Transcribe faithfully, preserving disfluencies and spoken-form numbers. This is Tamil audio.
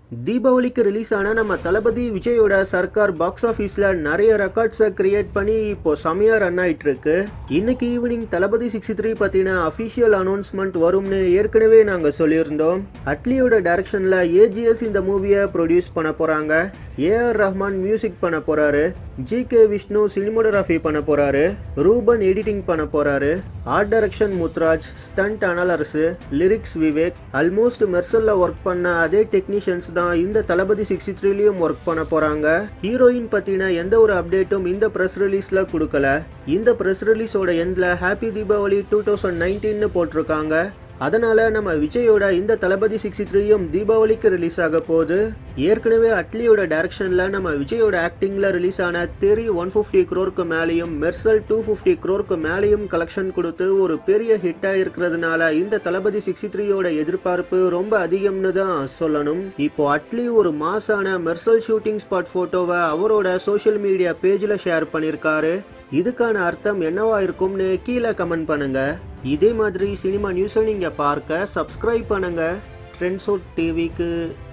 தீபாவளிக்கு ரிலீஸ் ஆன நம்ம தளபதி விஜயோட சர்க்கார் பாக்ஸ் ஆஃபீஸ்ல நிறைய ரெக்கார்ட்ஸை கிரியேட் பண்ணி இப்போ செமையா ரன் ஆயிட்டு இருக்கு. இன்னைக்கு ஈவினிங் தளபதி சிக்ஸ்டி த்ரீ பத்தின அபிஷியல் அனௌன்ஸ்மெண்ட் வரும்னு ஏற்கனவே நாங்க சொல்லியிருந்தோம். அட்லியோட டைரக்ஷன்ல ஏஜிஎஸ் இந்த மூவியை ப்ரொடியூஸ் பண்ண போறாங்க. ஏஆர் ரஹ்மான் மியூசிக் பண்ண போறாரு. ஜி கே விஷ்ணு சினிமோகிராஃபி பண்ண போறாரு. ரூபன் எடிட்டிங் பண்ண போறாரு. ஆர்ட் டைரக்ஷன் முத்ராஜ், ஸ்டண்ட் அனலர்ஸ், லிரிக்ஸ் விவேக். ஆல்மோஸ்ட் மெர்சல்ல ஒர்க் பண்ண அதே டெக்னீஷியன்ஸ் தான் இந்த தளபதி சிக்ஸ்டி த்ரீலயும் ஒர்க் பண்ண போறாங்க. ஹீரோயின் பத்தின எந்த ஒரு அப்டேட்டும் இந்த பிரஸ் ரிலீஸ்ல கொடுக்கல. இந்த பிரஸ் ரிலீஸோட எண்ட்ல happy Deepavali two thousand nineteen போட்டிருக்காங்க. அதனால நம்ம விஜயோட இந்த தளபதி சிக்ஸ்டி த்ரீயும் தீபாவளிக்கு ரிலீஸ் ஆக போகுது. ஏற்கனவே அட்லியோட டைரக்ஷன்ல நம்ம விஜயோட ஆக்டிங்ல ரிலீஸ் ஆன தெரி ஒன் பிப்டி crore மேலையும் மெர்சல் டூ பிப்டி crore மேலையும் கலெக்ஷன் கொடுத்து ஒரு பெரிய ஹிட்டா இருக்கிறதுனால இந்த தளபதி சிக்ஸ்டி த்ரீயோட எதிர்பார்ப்பு ரொம்ப அதிகம்னு தான் சொல்லணும். இப்போ அட்லி ஒரு மாசான மெர்சல் ஷூட்டிங் ஸ்பாட் போட்டோவை அவரோட சோஷியல் மீடியா பேஜ்ல ஷேர் பண்ணிருக்காரு. இதுக்கான அர்த்தம் என்னவா இருக்கும்னு கீழே கமெண்ட் பண்ணுங்க. இதே மாதிரி சினிமா நியூஸை நீங்க பார்க்க சப்ஸ்கிரைப் பண்ணுங்க ட்ரெண்ட்ஸோட் டிவிக்கு.